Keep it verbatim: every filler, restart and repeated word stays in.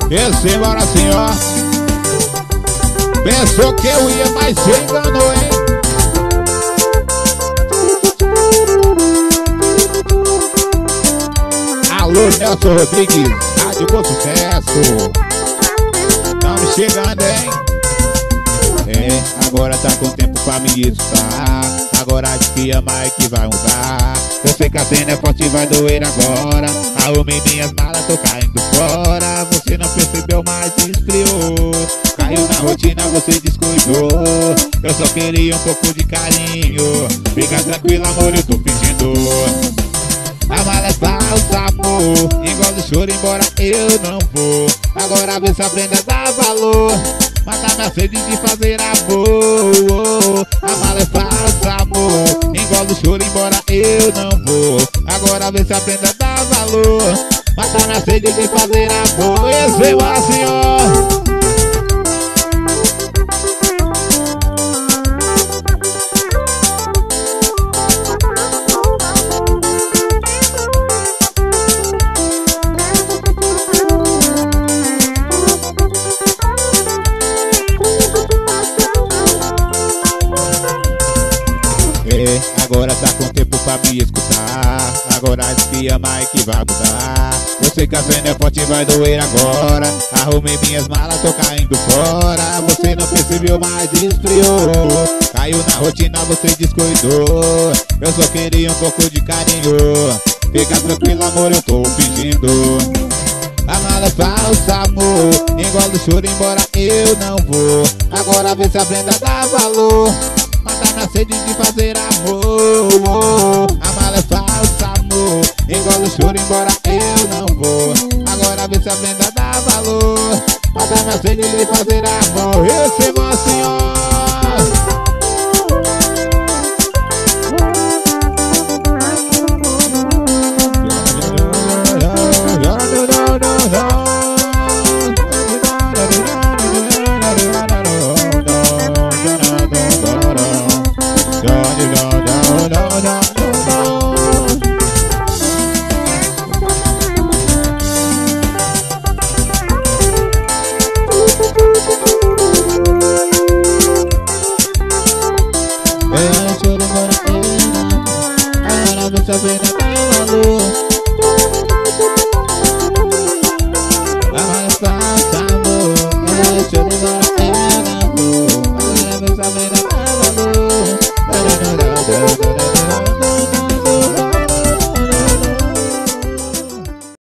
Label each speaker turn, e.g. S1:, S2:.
S1: Esse embora assim, ó. Pensou que eu ia, mas se enganou, hein? Alô, Nelson Rodrigues, Rádio Bom Sucesso. Tamo chegando, hein? É, agora tá com tempo pra me escutar. Agora acho que a Mike vai mudar. Eu sei que a cena é forte e vai doer agora. Arrumei minhas malas, tô caindo fora. Você não percebeu, mas esfriou. Caiu na rotina, você descuidou. Eu só queria um pouco de carinho. Fica tranquilo, amor, eu tô fingindo. A mala é falsa, amor. Engole o choro, embora eu não vou. Agora vê se aprenda a dar valor. Mata minha sede de fazer amor. A mala é falsa, amor. Engole o choro, embora eu não vou. Agora vê se aprenda a dar valor. Mata minha sede de fazer amor. Esse é o senhor. Agora tá com tempo pra me escutar. Agora acho que a Mike vai mudar. Eu sei que a cena é forte e vai doer agora. Arrumei minhas malas, tô caindo fora. Você não percebeu, mas esfriou. Caiu na rotina, você descuidou. Eu só queria um pouco de carinho. Fica tranquilo, amor, eu tô fingindo. A mala é falsa, amor. Engole o choro, embora eu não vou. Agora vê se aprenda a dar valor. Mata minha sede de fazer amor. A mala é falsa, amor. Engole o choro, embora eu não vou. Agora vê se aprenda a dar valor. Mata minha sede de fazer amor. Esse